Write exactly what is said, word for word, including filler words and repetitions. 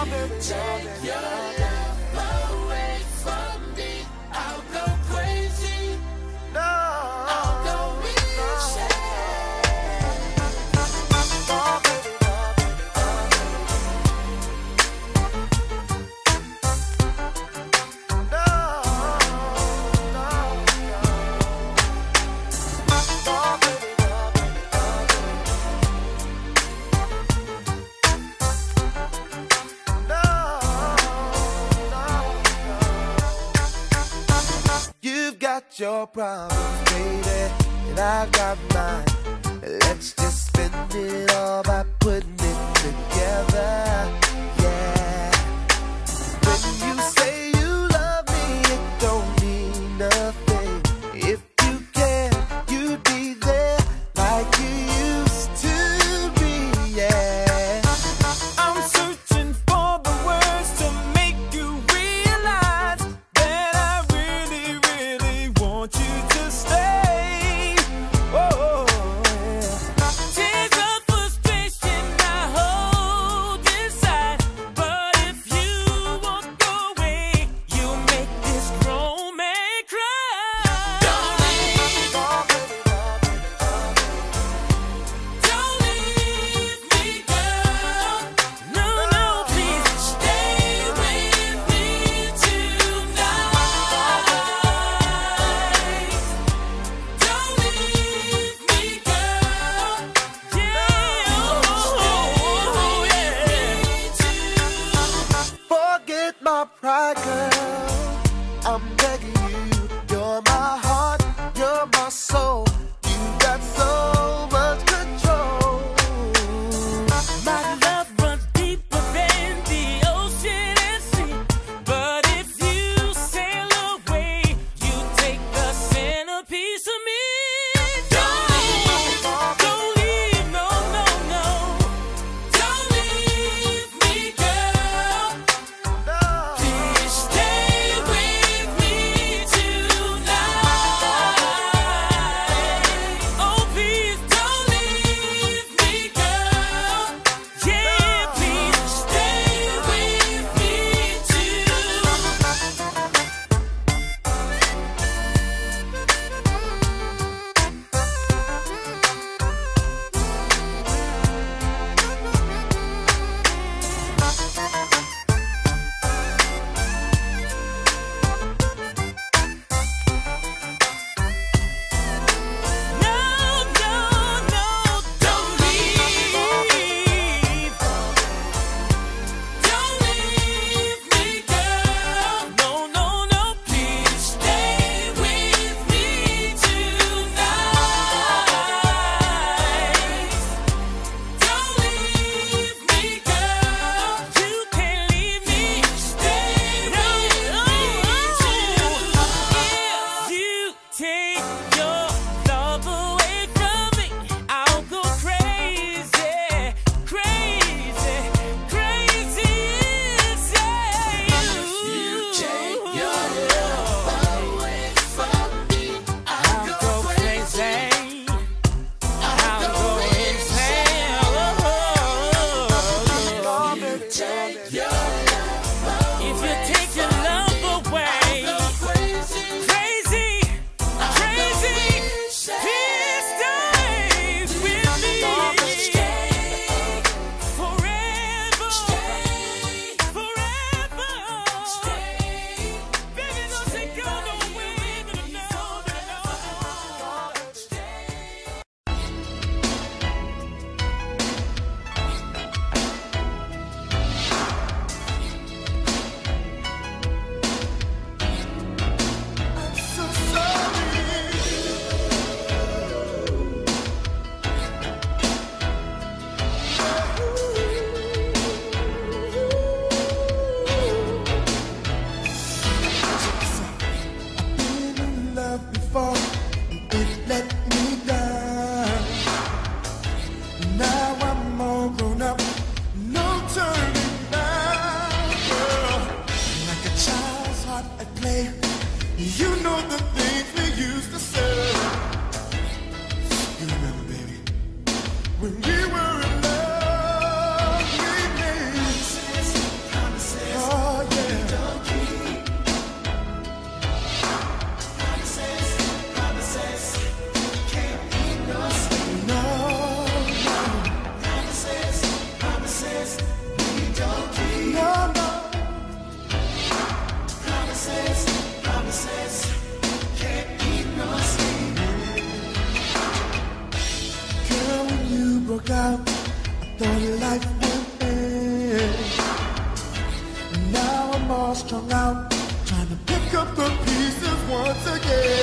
Take your love away from me, I'll go crazy. No, I'll go insane. Oh, baby, oh, baby, oh, baby. No, no, no. Oh, baby, oh, baby, oh, baby. You've got your problems, baby, and I've got mine. Let's just spend it all by putting it together. Yeah. When you say you love me, it don't mean nothing. If you can, you'd be there like you used to be. Yeah. I'm searching for the words to make you realize that I really, really want you to stay. Oh, yeah. Tears of frustration thought life would end. Now I'm all strung out, trying to pick up the pieces once again.